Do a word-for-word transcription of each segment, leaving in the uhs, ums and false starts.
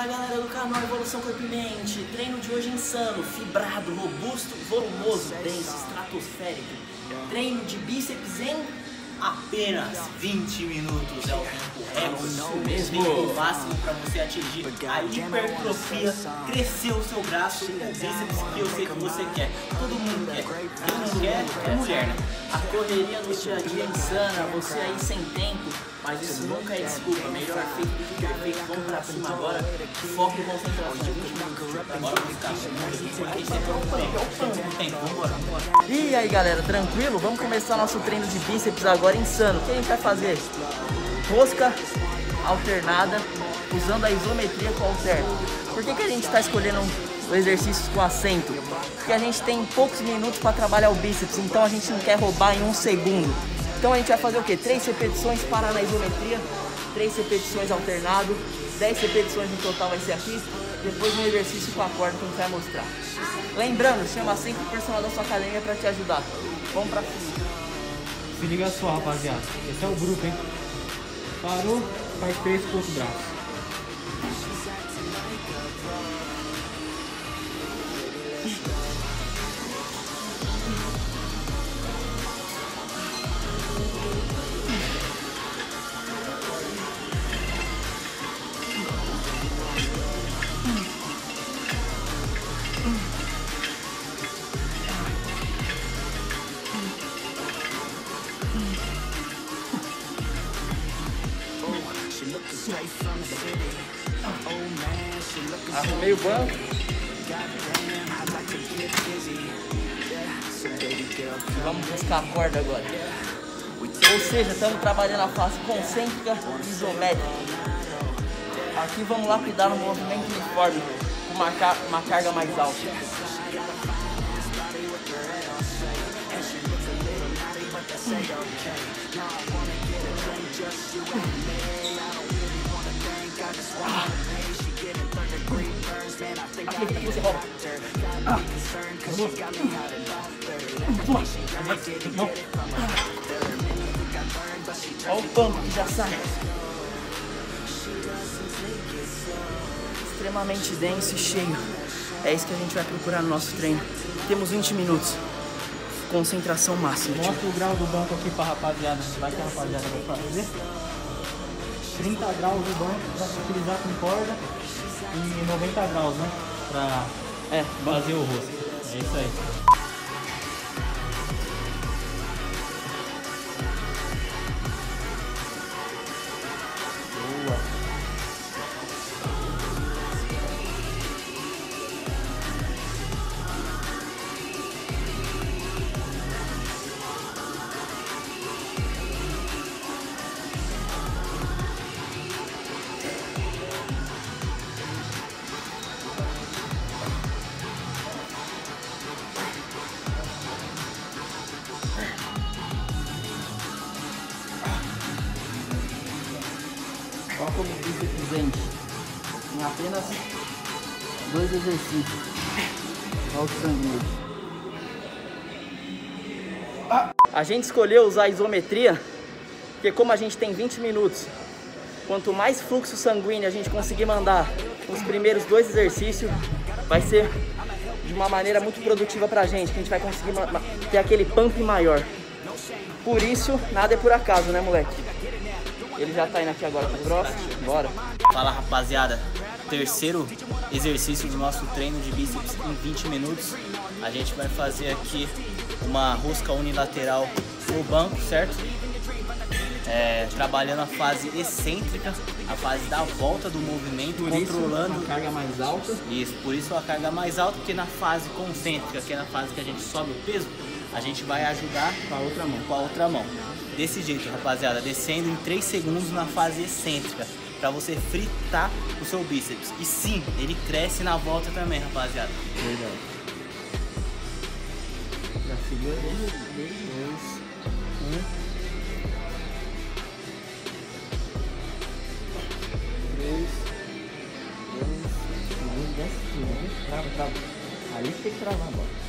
Fala galera do canal Evolução Corpo e Mente. Treino de hoje insano, fibrado, robusto, volumoso, denso, estratosférico. Treino de bíceps em apenas vinte minutos. É o tempo recorde, mesmo tempo máximo para você atingir a hipertrofia, crescer o seu braço, o bíceps que eu sei que você quer. Todo mundo quer. Quem não quer é mulher, né? A correria no dia a dia é insana, você aí sem tempo. Mas isso nunca é desculpa, melhor feito do que perfeito. Vamos pra cima agora, foco e concentração. Bora buscar, a gente tem um tempo, vambora, vambora. E aí galera, tranquilo? Vamos começar nosso treino de bíceps agora insano. O que a gente vai fazer? Rosca alternada, usando a isometria com o alterno. Por que que a gente está escolhendo o exercício com assento? Porque a gente tem poucos minutos para trabalhar o bíceps, então a gente não quer roubar em um segundo. Então a gente vai fazer o que? três repetições para na isometria, três repetições alternado, dez repetições no total vai ser aqui, depois no exercício com a corda que a gente vai mostrar. Lembrando, chama sempre o personal da sua academia para te ajudar. Vamos pra cima. Se liga só, rapaziada. Esse é o grupo, hein? Parou, faz três com o outro braço. Arrumei o banco. E vamos buscar a corda agora. Ou seja, estamos trabalhando a face concêntrica e isométrica. Aqui vamos lapidar no movimento uniforme, com uma, car uma carga mais alta. Aqui, aqui você rola. Ah. Olha o pump que já sai. Extremamente denso e cheio. É isso que a gente vai procurar no nosso treino. Temos vinte minutos. Concentração máxima. Mostra o grau do banco aqui pra rapaziada. Vai que a rapaziada vai fazer. trinta graus do banco pra utilizar com corda. E noventa graus, né? Pra é, fazer o rosto. É isso aí. Boa. Olha como o bíceps enche em apenas dois exercícios. Olha o sangue. A gente escolheu usar a isometria porque como a gente tem vinte minutos, quanto mais fluxo sanguíneo a gente conseguir mandar nos primeiros dois exercícios, vai ser de uma maneira muito produtiva pra gente, que a gente vai conseguir ter aquele pump maior. Por isso, nada é por acaso, né, moleque? Ele já tá indo aqui agora pro próximo. Bora. Fala rapaziada, terceiro exercício do nosso treino de bíceps em vinte minutos. A gente vai fazer aqui uma rosca unilateral no banco, certo? É, trabalhando a fase excêntrica, a fase da volta do movimento, por controlando isso, a carga mais alta. Isso, por isso a carga mais alta, porque na fase concêntrica, que é na fase que a gente sobe o peso, a gente vai ajudar com a outra mão. Com a outra mão. Desse jeito, rapaziada, descendo em três segundos na fase excêntrica, pra você fritar o seu bíceps. E sim, ele cresce na volta também, rapaziada. Verdade. Já segura ele. Dois. Um. Três. Dois. Segundo. Desce tudo, né? Trava, trava. Aí tem que travar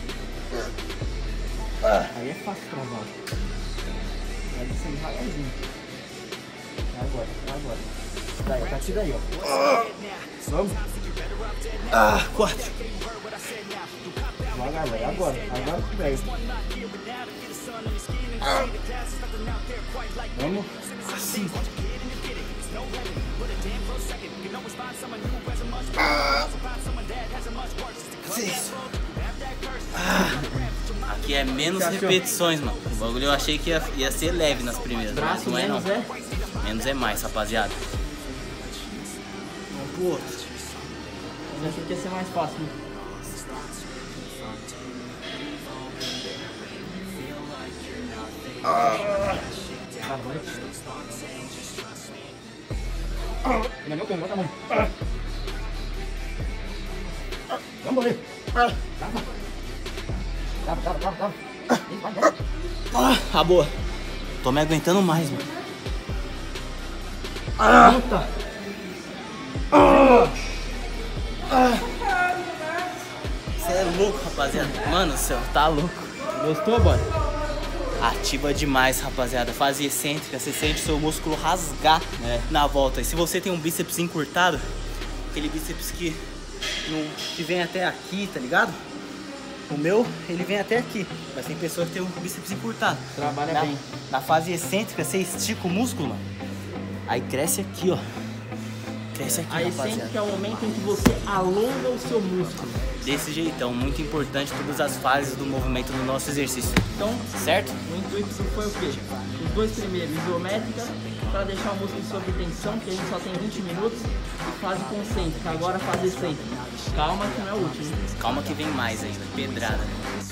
agora. Aí é fácil travar. Vai descendo devagarzinho. Agora, agora. Daí, a partir daí, ó. Vamos? Ah, quatro. Vai, galera, agora. Agora que pega. Ah. Vamos? Cinco. Ah. Seis. Ah. Aqui é menos repetições, mano. O bagulho eu achei que ia, ia ser leve nas primeiras, Braço mas não é não. menos é? Menos é mais, rapaziada. Vamos pro outro. Eu achei que ia ser mais fácil. Né? Ah. Ah. Não é meu canto, bota a mão. Ah. Ah. Vamos ali. Ah. Tava, tava, tava, tava. Ah, ah, boa. Tô me aguentando mais, mano. Ah. Puta! Ah. Ah. Você é louco, rapaziada. Mano, o céu, tá louco. Gostou, boy? Ativa demais, rapaziada. Fase excêntrica, você sente seu músculo rasgar é. na volta. E se você tem um bíceps encurtado, aquele bíceps que, no, que vem até aqui, tá ligado? O meu, ele vem até aqui. Mas tem pessoa que tem um bíceps encurtado. Trabalha na, bem. Na fase excêntrica, você estica o músculo, mano. Aí cresce aqui, ó. Cresce aqui, A rapaziada. essência é o momento em que você alonga o seu músculo. Desse jeitão, muito importante todas as fases do movimento do nosso exercício. Então, Certo? o intuito foi o quê? Os dois primeiros, isométrica, para deixar o músculo sob tensão, porque a gente só tem vinte minutos, e fase concêntrica, agora fase excêntrica. Calma que não é o último. Calma que vem mais ainda, pedrada.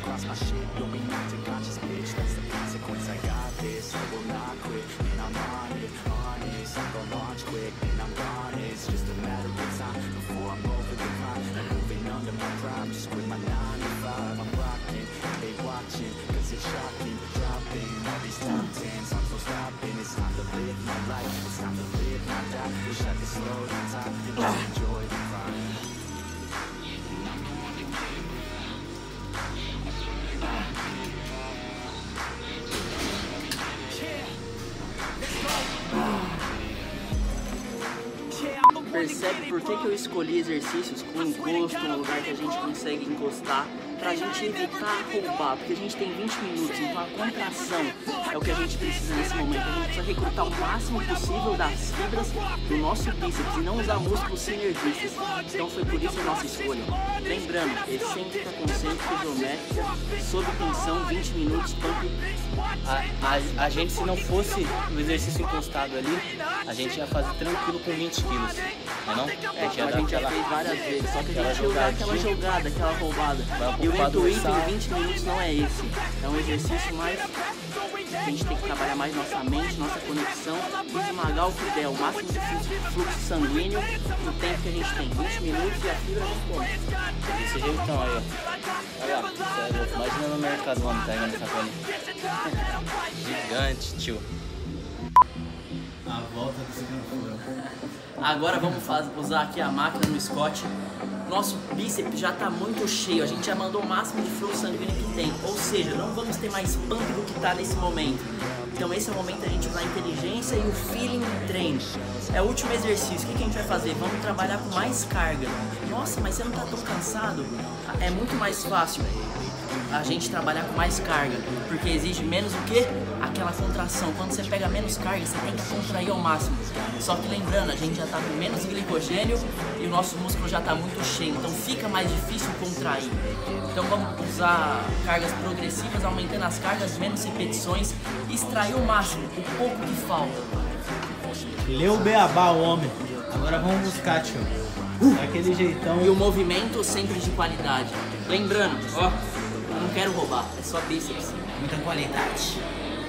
Percebe por que, que eu escolhi exercícios com encosto, um lugar que a gente consegue encostar, pra gente evitar roubar, porque a gente tem vinte minutos, então a contração é o que a gente precisa nesse momento. A gente precisa recrutar o máximo possível das fibras do nosso bíceps e não usar músculos sinergistas. Então foi por isso a nossa escolha. Lembrando, excêntrica, concêntrica, isométrica, sob tensão, vinte minutos, pump. A, a, a gente, se não fosse o exercício encostado ali, a gente ia fazer tranquilo com vinte quilos. Não é não? É, A gente ia a dar gente já aquela- fez várias vezes, só que a aquela gente ia usar aquela jogadinha. jogada, aquela roubada. Vai E o ocupar intuito dorsal. em vinte minutos não é esse. É um exercício mais... A gente tem que trabalhar mais nossa mente, nossa conexão e esmagar o que der, o máximo de fluxo, fluxo sanguíneo no tempo que a gente tem. vinte minutos e a fibra não come. Desse jeitão aí, ó. Olha lá, sério, imagina no Mercadona pegando essa colinha. Gigante, tio. A volta do segundo. Agora vamos faz, usar aqui a máquina no Scott. Nosso bíceps já está muito cheio, a gente já mandou o máximo de fluxo sanguíneo que tem. Ou seja, não vamos ter mais pump do que está nesse momento. Então esse é o momento da gente usar a inteligência e o feeling no treino. É o último exercício, o que, que a gente vai fazer? Vamos trabalhar com mais carga. Nossa, mas você não está tão cansado? É muito mais fácil a gente trabalhar com mais carga, porque exige menos o que? Aquela contração. Quando você pega menos carga, você tem que contrair ao máximo. Só que lembrando, a gente já está com menos glicogênio e o nosso músculo já está muito cheio, então fica mais difícil contrair. Então vamos usar cargas progressivas, aumentando as cargas, menos repetições, extrair o máximo, o pouco que falta. Leu o beabá, o homem. Agora vamos buscar, tio. Daquele jeitão. E o movimento sempre de qualidade. Lembrando, ó, eu não quero roubar, é só bíceps. Muita qualidade.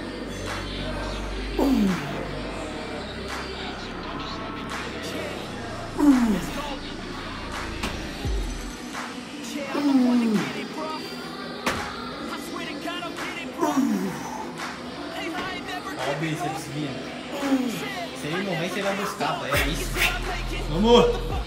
Olha o bíceps vindo. Se ele morrer, você vai buscar, pai. É isso. Vamos!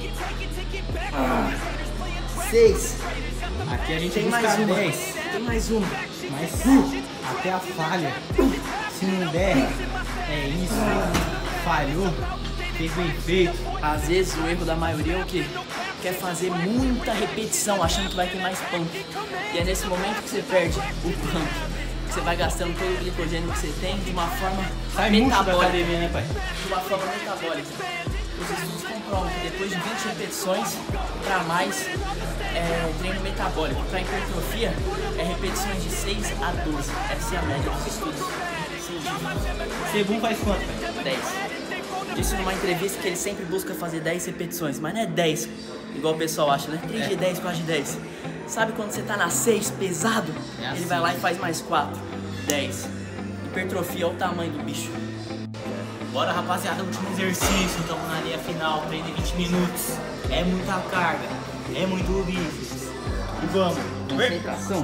Seis. Aqui a gente Tem busca mais uma. dez. Tem mais uma. Mas até a falha. Se não der, é isso. Falhou. fez bem feito. Às vezes o erro da maioria é o quê? Quer fazer muita repetição achando que vai ter mais pump. E é nesse momento que você perde o pump. Você vai gastando todo o glicogênio que você tem de uma forma Sai murcho da metabólica. academia, né, pai? De uma forma metabólica. Os estudos comprovam que depois de vinte repetições para mais é treino metabólico. Para hipertrofia é repetições de seis a doze. Essa é a média dos estudos científicos. Sebum faz quanto, pai? dez. Disse numa entrevista que ele sempre busca fazer dez repetições, mas não é dez, igual o pessoal acha, né? três de dez, quatro de dez. Sabe quando você tá na seis, pesado? É Ele assim. vai lá e faz mais quatro, dez. Hipertrofia, olha o tamanho do bicho. Bora, rapaziada, último exercício. Estamos na linha final, treino de vinte minutos. É muita carga, é muito bíceps. E vamos. Concentração.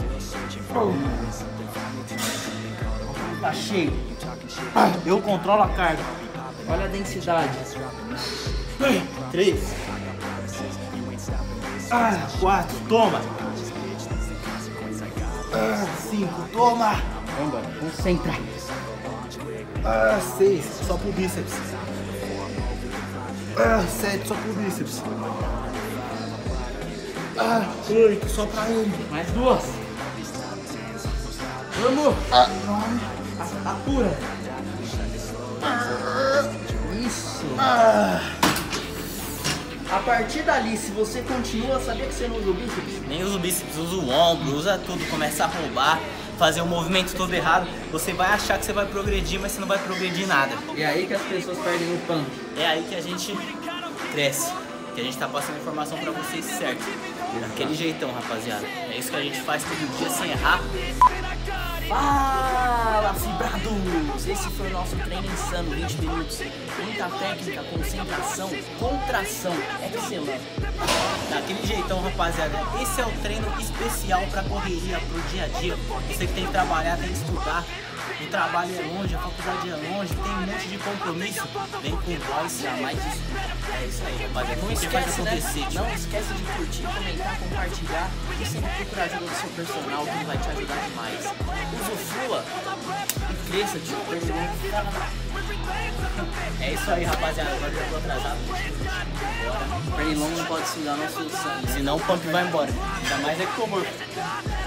Tá cheio. Eu controlo a carga. Olha a densidade. Três. Ah, quatro, toma. Ah, cinco, toma. Vambora, concentra. Ah, seis, só pro bíceps. Ah, sete, só pro bíceps. Ah, oito, só pra ele. Mais duas. Vamos. Ah, apura. Isso. Ah. A partir dali, se você continua, sabia que você não usa o bíceps? Nem usa o bíceps, usa o ombro, usa tudo, começa a roubar, fazer o movimento todo errado. Você vai achar que você vai progredir, mas você não vai progredir nada. E é aí que as pessoas perdem o pump. É aí que a gente cresce, que a gente tá passando informação pra vocês certo. Daquele jeitão, rapaziada. É isso que a gente faz todo dia sem errar. Fala, fibrados! Esse foi o nosso treino insano, vinte minutos. Muita técnica, concentração, contração, excelente. Daquele jeitão, rapaziada. Esse é o treino especial pra correria, pro dia a dia. Você que tem que trabalhar, tem que estudar. O trabalho é longe, a faculdade é longe, tem um monte de compromisso. Vem com nós, jamais isso. É isso aí, rapaziada. Não Não esquece, faz né? acontecer, tio. Não esquece de curtir, comentar, compartilhar e sempre procurar a ajuda do seu personal, que vai te ajudar demais. Usufrua e cresça, tio. É isso aí, rapaziada. Agora eu tô atrasado. Bora. Pernilongo não pode sugar nosso sangue. Senão o pump vai embora. Ainda mais é que tô morto.